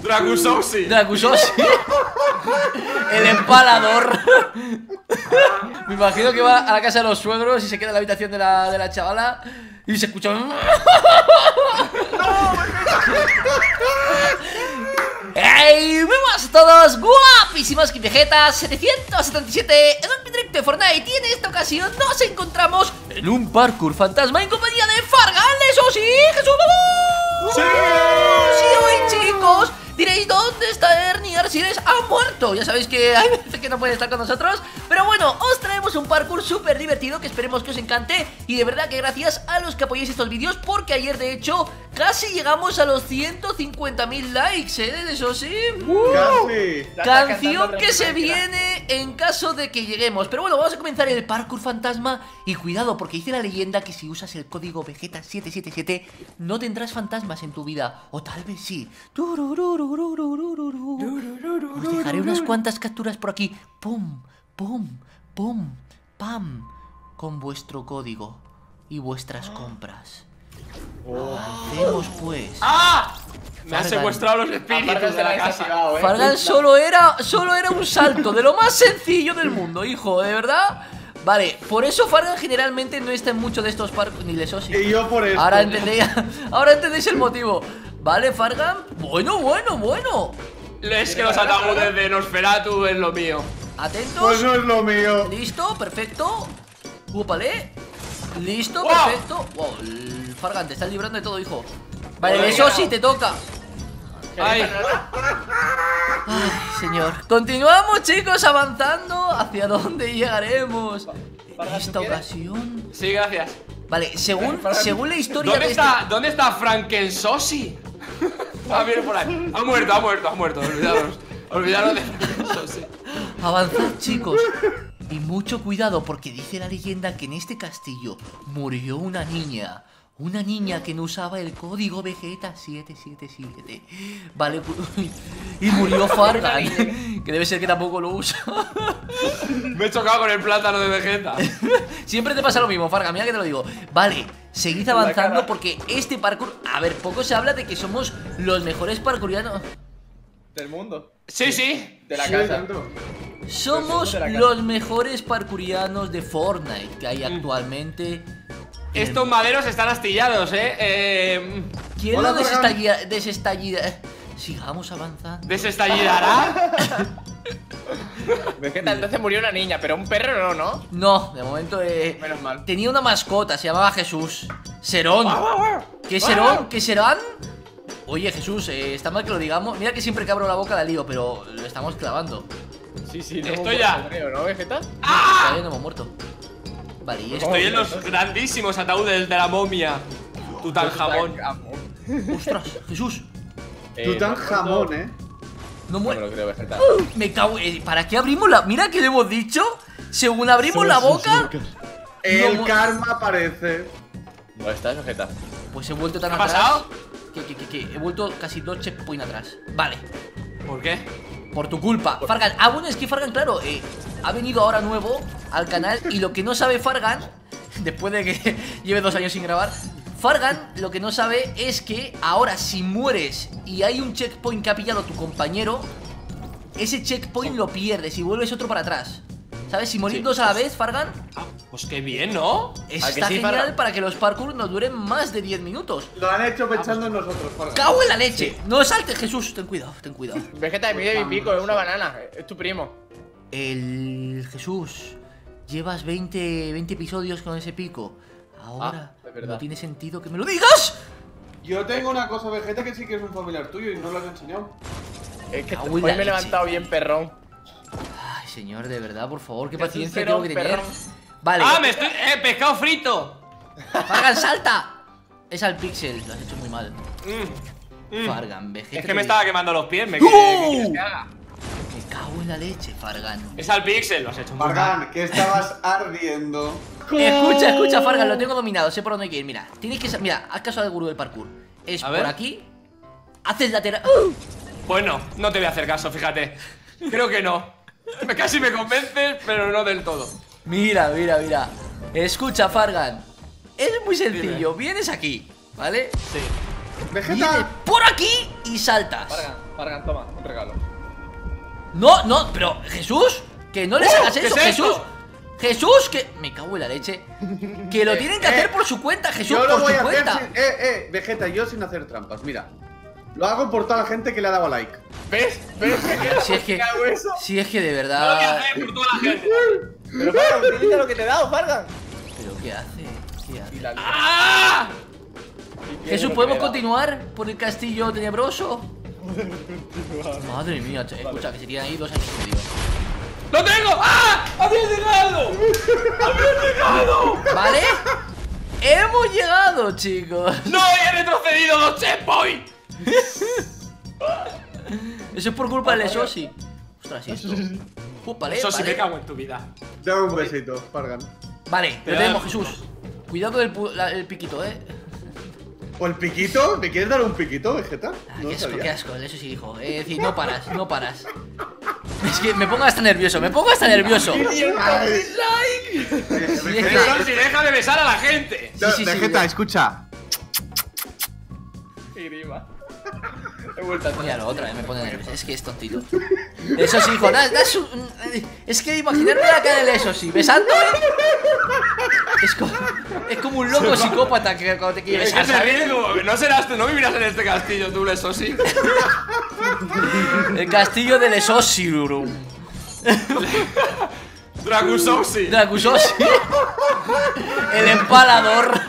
Dracusosi. Dracusosi. El empalador. Me imagino que va a la casa de los suegros y se queda en la habitación de la chavala y se escucha. ¡Hey! ¡Vemos a todos! ¡Guapísimos! King Vegeta 777 en un directo de Fortnite. Y en esta ocasión nos encontramos en un parkour fantasma en compañía de Fargan. ¡Eso sí! ¡Jesús! ¡Sí! ¡Sí, hoy, chicos! Diréis, ¿dónde está Ernie Arsiles? ¡Ha muerto! Ya sabéis que hay veces que no puede estar con nosotros. Pero bueno, os traemos un parkour súper divertido que esperemos que os encante. Y de verdad que gracias a los que apoyáis estos vídeos, porque ayer de hecho casi llegamos a los 150.000 likes, ¿eh? Eso sí. Casi. Canción que se viene en caso de que lleguemos. Pero bueno, vamos a comenzar el parkour fantasma. Y cuidado, porque dice la leyenda que si usas el código Vegeta 777 no tendrás fantasmas en tu vida. O tal vez sí. Os dejaré unas cuantas capturas por aquí. Pum, pum, pum, pam. Con vuestro código y vuestras compras. Avancemos pues. ¡Ah! Me han Fargan. secuestrado los espíritus de la casa. Fargan solo era un salto de lo más sencillo del mundo, hijo, de verdad. Vale, por eso Fargan generalmente no está en mucho de estos parkour. Ni Lesosi. Y yo por eso. Ahora entendéis el motivo. Vale, Fargan. Bueno. Es que los ataúdes de Nosferatu es lo mío. Atentos. Pues no es lo mío. Listo, perfecto. Úpale. Listo, ¡Wow! perfecto. Wow, el Fargan, te estás librando de todo, hijo. Vale, Joder, eso sí te toca. Ay, Ay, señor. Continuamos, chicos, avanzando. ¿Hacia dónde llegaremos? En esta ocasión. sí, gracias. Vale, según la historia ¿Dónde de ¿Dónde está Frankensosi? Ah, viene por ahí. Ha muerto. Olvidaros de Frankensosi. Avanzad, chicos. Y mucho cuidado, porque dice la leyenda que en este castillo murió una niña. Una niña que no usaba el código Vegeta 777. Vale, y murió Fargan, que debe ser que tampoco lo usa. Me he chocado con el plátano de Vegeta. Siempre te pasa lo mismo, Fargan, mira que te lo digo. Vale, seguid avanzando porque este parkour... A ver, poco se habla de que somos los mejores parkourianos. Del mundo. Sí. De la Sí, casa. tanto. Somos de la casa. los mejores parkourianos de Fortnite que hay actualmente. Estos maderos están astillados, ¿Quién Hola, lo Fargan. desestallida? Sigamos avanzando. ¿Desestallidará? Vegeta, entonces murió una niña, pero un perro no. No, de momento Menos mal. tenía una mascota, se llamaba Jesús. Serón. ¿Qué Serón? ¿Qué serán? Oye, Jesús, está mal que lo digamos. Mira que siempre que abro la boca la lío, pero lo estamos clavando. Sí, no Estoy hemos ya. muerto, creo, ¿no, Vegeta? Todavía no hemos muerto. Vale, y esto. Estoy en los grandísimos ataúdes de la momia Tutankamón. Ostras, Jesús. Tutankamón, ¿eh? No No me muere. lo creo, Vegeta. Me cago. ¿Para qué abrimos la.? Mira que le hemos dicho. Según abrimos la boca. El No, karma aparece. ¿Dónde estás, Vegeta? Pues he vuelto tan ¿Qué ha atrás. pasado? Que he vuelto casi 2 checkpoints atrás. Vale. ¿Por qué? Por tu culpa. Fargan. Ah, bueno, es que Fargan, claro, ha venido ahora nuevo al canal. Y lo que no sabe Fargan, después de que lleve 2 años sin grabar, Fargan lo que no sabe es que ahora si mueres y hay un checkpoint que ha pillado tu compañero, ese checkpoint lo pierdes y vuelves otro para atrás. ¿Sabes? Si morís 2 a la vez, Fargan, Ah, pues qué bien, ¿no? eso ¿A que está sí, genial Fargan? para que los parkour nos duren más de 10 minutos. Lo han hecho pensando en nosotros, Fargan. ¡Cago en la leche! No saltes, Jesús, ten cuidado, ten cuidado. Vegeta, mide mi pico, es una banana. Es tu primo. El Jesús, llevas 20 episodios con ese pico. Ahora es verdad. no tiene sentido que me lo digas. Yo tengo una cosa, Vegeta, que sí que es un familiar tuyo y no lo has enseñado. Es que Cago hoy en me la he levantado leche. bien perrón. Ay, señor, de verdad, por favor, qué Jesús, paciencia perrón, tengo que tener. perrón. Vale, ¡Ah, me estoy... pescado frito! Fargan, salta. Es al pixel, lo has hecho muy mal. Mm. Fargan, Vegeta. Es que me te- estaba quemando los pies, ¿qué ¡Uh! quieres que haga? Me cago en la leche, Fargan. Es al pixel, lo has hecho muy mal. Fargan, que estabas ardiendo. Escucha, Fargan, lo tengo dominado, sé por dónde hay que ir. Mira, tienes que. Mira, haz caso al gurú del parkour. Es A por ver. aquí. Haces lateral. Bueno, no te voy a hacer caso, fíjate. Creo que no. Casi me convences, pero no del todo. Mira. Escucha, Fargan. Es muy sencillo. Vienes aquí, ¿vale? Sí. Vienes Vegeta, por aquí y saltas. Fargan, toma, un regalo. No, no, pero Jesús, que no les hagas ¿qué eso, es Jesús. esto? Jesús, que me cago en la leche. Que lo tienen que hacer por su cuenta, Jesús, Yo lo por voy su a hacer cuenta. sin... Vegeta, yo sin hacer trampas, mira. Lo hago por toda la gente que le ha dado like. ¿Ves? ¿Ves? Si es que, ¿Qué hago eso? si es que de Lo que verdad. hacer por toda la gente. Pero Fargan, utiliza lo que te he dado, Fargan. Pero qué hace, qué hace. Y la ¡Ah! Jesús, ¿podemos continuar por el castillo tenebroso? Madre mía, escucha, que serían ahí 2 años y medio. ¡Lo tengo! ¡Ah! ¡Había llegado! ¡Había llegado! ¿Vale? Hemos llegado, chicos. ¡No! ¡He retrocedido 2 checkpoints! Eso es por culpa del Exosi. Ostras, ¿y esto? Vale, Eso sí vale. me cago en tu vida. Dame un besito, Fargan. Vale, lo Pero- tenemos, Jesús. Cuidado del el piquito, ¿O el piquito? ¿Me quieres dar un piquito, Vegeta? Ah, No qué asco, sabía. qué asco, eso sí dijo. Es decir, no paras, no paras. Es que me pongo hasta nervioso, me pongo hasta nervioso. Ay, Sí, es que- Eso sí, deja de besar a la gente. Sí, sí, sí, Vegeta, sí. escucha. Qué grima. He vuelto a Míralo, otra vez me pone nervioso. Es que es tontito. Eso sí, hijo, es que imaginarme la cara del eso sí, besándome. Es como un loco psicópata que cuando te quiere Es que besar, se ¿sabes? ríe como que no serás tú, no vivirás en este castillo, tú, eso sí. El castillo del Exosirum. Dracusosi. Dracusosi. El empalador.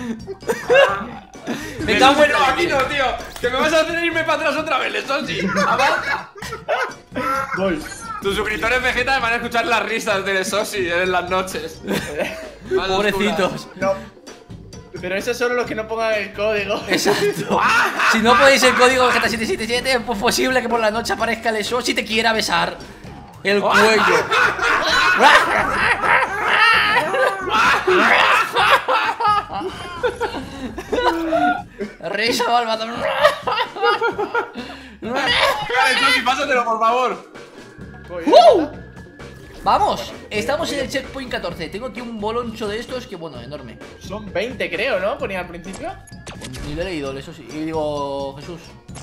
Me cago en No, la aquí leche. no, tío. Que me vas a hacer irme para atrás otra vez, eso sí. Avanza. Voy. Tus suscriptores Vegeta van a escuchar las risas del Sosi en las noches. Más Pobrecitos. oscuras. No. Pero eso solo los que no pongan el código. Exacto. Si no podéis el código Vegeta777, es posible que por la noche aparezca el Exosi y te quiera besar el cuello. Risa malvada. Vale, Sosi, pásatelo, por favor. Voy, Vamos, estamos en el checkpoint 14. Tengo aquí un boloncho de estos que, bueno, enorme. Son 20, creo, ¿no? Ponía al principio. Ni lo he leído, eso sí. Y digo, Jesús.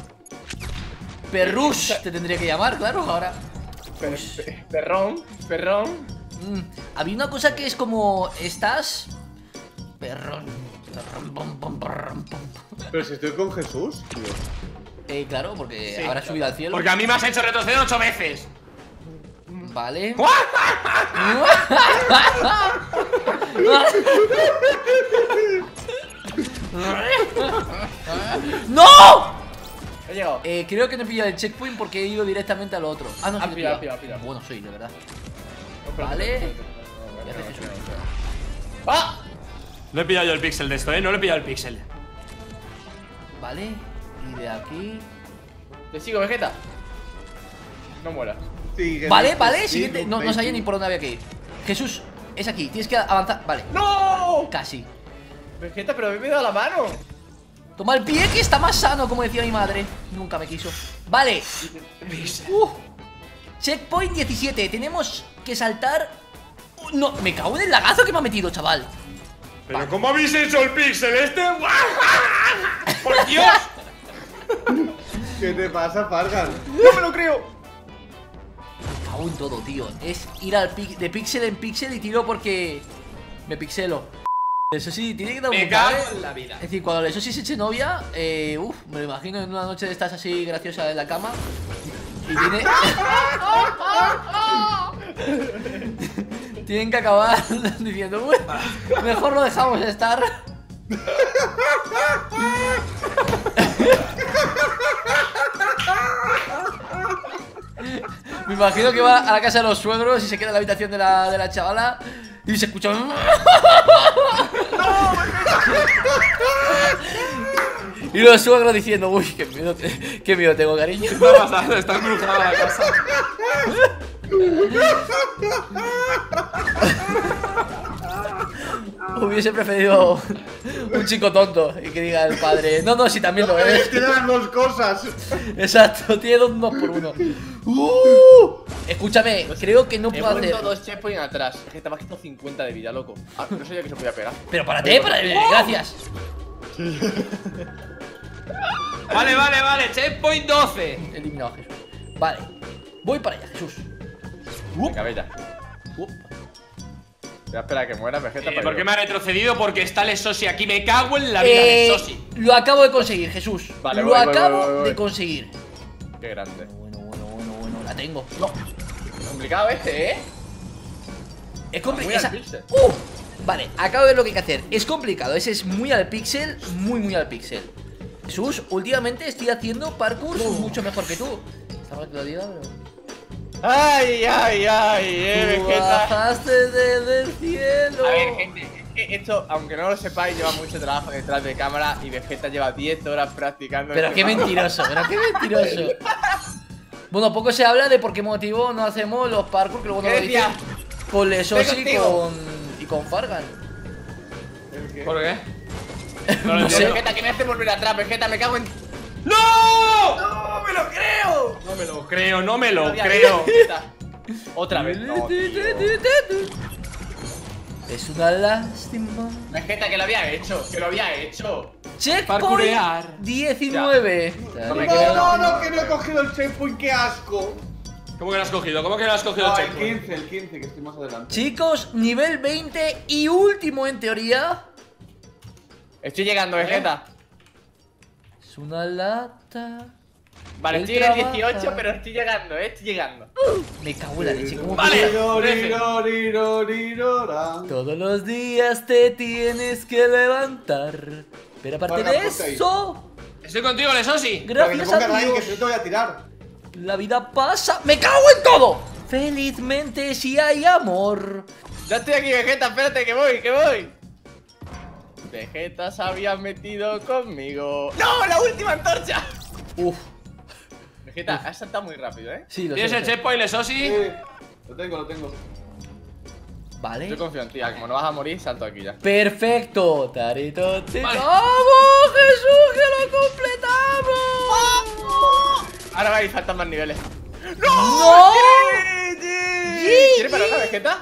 Perrus te tendría que llamar, claro, ahora. Perrón, perrón. Había una cosa que es como. Estás. Perrón. Perrón, pom, pom, perrón, pom. Pero si estoy con Jesús, tío. Claro, porque Sí, habrá subido al cielo. Porque a mí me has hecho retroceder 8 veces. Vale. ¡No! He llegado. Creo que no he pillado el checkpoint porque he ido directamente al otro. Ah, no, sí, Ah, lo he pillado, pillado. pillado. Bueno, soy, de verdad. Espérate, Vale. espérate, ¿Qué hace Jesús? ¡Ah! No he pillado yo el pixel de esto, no lo he pillado el pixel. Vale. Y de aquí. Te sigo, Vegeta. No mueras. Sigue, Vale, vale, sigue, siguiente. No, no sabía ni por dónde había que ir. Jesús, es aquí, tienes que avanzar. Vale, ¡No! casi. Vegeta, pero me he dado la mano. Toma el pie que está más sano, como decía mi madre. Nunca me quiso. Vale. Checkpoint 17. Tenemos que saltar. No, me cago en el lagazo que me ha metido, chaval. Pero ¿cómo habéis hecho el pixel este? ¡Por Dios! ¿Qué te pasa, Fargan? ¡No me lo creo! Me cago en todo, tío. Es ir al de píxel en píxel y tiro porque me pixelo. Eso sí, tiene que dar un Me bocado, cago en la vida. Es decir, cuando eso sí se eche novia, me lo imagino en una noche de estas así graciosa en la cama. Y tiene. Tienen que acabar diciendo, "Uy, mejor lo dejamos estar". Me imagino que va a la casa de los suegros y se queda en la habitación de la chavala y se escucha. Y los suegros diciendo, uy, qué miedo tengo, cariño. ¿Qué está pasando? Está embrujada la casa. Hubiese preferido un chico tonto y que diga el padre, no, no, sí, también lo es. Tiene las dos cosas. Exacto, tiene dos por uno. Escúchame, creo que no He puedo vuelto hacer. 2 checkpoints atrás. Vegeta, me ha quitado 50 de vida, loco. Ah, no sabía que se podía pegar. Pero párate, gracias. Vale, vale, vale. Checkpoint 12. Eliminado a Jesús. Vale, voy para allá, Jesús. Venga, bella. Voy a esperar a que muera Vegeta. ¿Por qué me ha retrocedido? Porque está Lesosi aquí. Me cago en la vida de Lesosi. Lo acabo de conseguir, Jesús. Vale, lo voy, acabo voy. de conseguir. Qué grande. Bueno, la tengo. No. Complicado este, ¿eh? Es Muy complicado. al píxel. Vale, acabo de ver lo que hay que hacer. Es complicado, ese es muy al píxel. Muy al píxel. Jesús, últimamente estoy haciendo parkour mucho mejor que tú. Está mal que lo diga, pero... Ay, Tú Vegeta. bajaste desde el cielo. A ver, gente, esto, aunque no lo sepáis, lleva mucho trabajo detrás de cámara y Vegeta lleva 10 horas practicando. Pero este qué mapa. mentiroso, Bueno, poco se habla de por qué motivo no hacemos los parkour, que luego no ¿Qué lo decía? dicen con Lesosi contigo. y con Fargan. ¿Por qué? No sé. Vegeta, que me hace volver atrás, Vegeta, me cago en... ¡No! ¡No me lo creo! No me lo creo, no me lo Odia, creo. Vegeta. Otra vez, no, tío. Es una lástima. Vegeta, que lo había hecho, Checkpoint Parkourear. 19. No me creo. No, que no he cogido el checkpoint, qué asco. ¿Cómo que lo has cogido? ¿Cómo que lo has cogido No, el el checkpoint? 15, que estoy más adelante. Chicos, nivel 20 y último en teoría. Estoy llegando, Vegeta. Es una lata. Vale, Él estoy en el trabaja. 18, pero estoy llegando, estoy llegando. Me cago en la leche. ¿Cómo Vale. Todos los días te tienes que levantar. Pero aparte Fargan, de ponte ahí. eso, Estoy contigo, Lesosi. gracias Ponga a like, que Dios, si no te voy a tirar. la vida pasa. ¡Me cago en todo! Felizmente si hay amor. Ya estoy aquí, Vegeta, espérate, que voy. Vegeta se había metido conmigo. ¡No! ¡La última antorcha! Uf, Vegeta, has saltado muy rápido, ¿eh? sí, lo ¿Tienes sé. el checkpoint, Lesosi? Sí, lo tengo. Vale. Yo confío en ti, como no vas a morir, salto aquí ya. Perfecto. Tarito, Vale. ¡Vamos, Jesús, que lo completamos! Ahora vais, faltan más niveles. ¡No! ¿Quieres parar la Vegeta?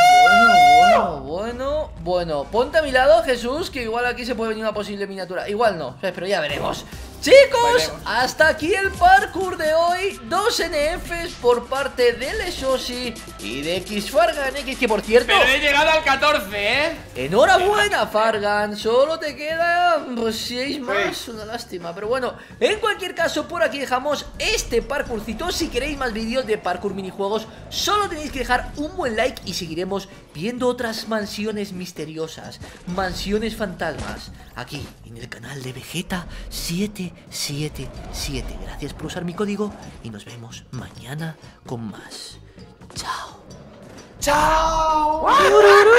Bueno, ponte a mi lado, Jesús, que igual aquí se puede venir una posible miniatura. Igual no, pero ya veremos. Chicos, Veremos. hasta aquí el parkour de hoy. 2 NFs por parte de Lesosi y de Xfargan X, que por cierto, Pero he llegado al 14, ¿eh? enhorabuena, Fargan. Solo te quedan 6 más. Una lástima. Pero bueno, en cualquier caso, por aquí dejamos este parkourcito. Si queréis más vídeos de parkour minijuegos, solo tenéis que dejar un buen like y seguiremos viendo otras mansiones misteriosas, mansiones fantasmas, aquí en el canal de Vegeta 777. Gracias por usar mi código y nos vemos mañana con más. Chao. ¡Chao!